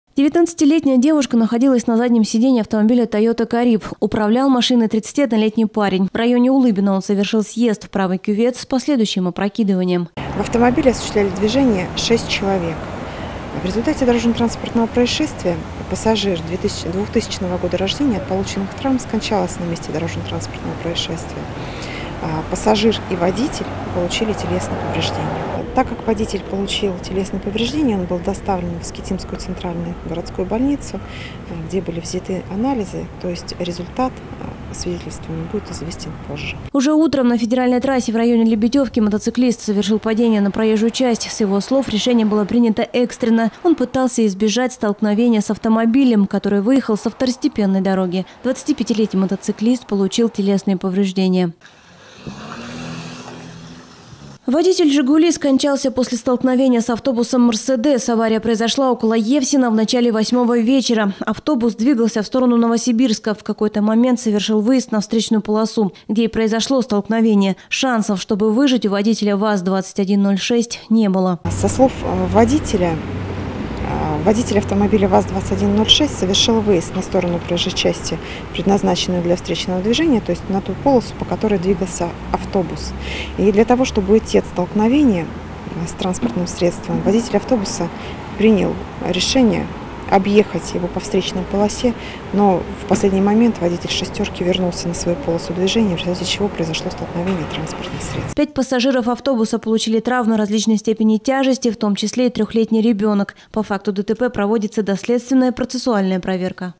19-летняя девушка находилась на заднем сиденье автомобиля Toyota Carib. Управлял машиной 31-летний парень. В районе Улыбина он совершил съезд в правый кювет с последующим опрокидыванием. В автомобиле осуществляли движение 6 человек. В результате дорожно-транспортного происшествия пассажир 2000 года рождения от полученных травм скончалась на месте дорожно-транспортного происшествия. Пассажир и водитель получили телесные повреждения. Так как водитель получил телесные повреждения, он был доставлен в Искитимскую центральную городскую больницу, где были взяты анализы, то есть результат свидетельствования будет известен позже. Уже утром на федеральной трассе в районе Лебедевки мотоциклист совершил падение на проезжую часть. С его слов, решение было принято экстренно. Он пытался избежать столкновения с автомобилем, который выехал со второстепенной дороги. 25-летний мотоциклист получил телесные повреждения. Водитель «Жигули» скончался после столкновения с автобусом «Мерседес». Авария произошла около Евсина в начале 8-го вечера. Автобус двигался в сторону Новосибирска. В какой-то момент совершил выезд на встречную полосу, где и произошло столкновение. Шансов, чтобы выжить, у водителя ВАЗ-2106 не было. Со слов водитель автомобиля ВАЗ-2106 совершил выезд на сторону проезжей части, предназначенную для встречного движения, то есть на ту полосу, по которой двигался автобус. И для того, чтобы уйти от столкновения с транспортным средством, водитель автобуса принял решение объехать его по встречной полосе, но в последний момент водитель «шестерки» вернулся на свою полосу движения, в результате чего произошло столкновение транспортных средств. 5 пассажиров автобуса получили травмы различной степени тяжести, в том числе и 3-летний ребенок. По факту ДТП проводится доследственная процессуальная проверка.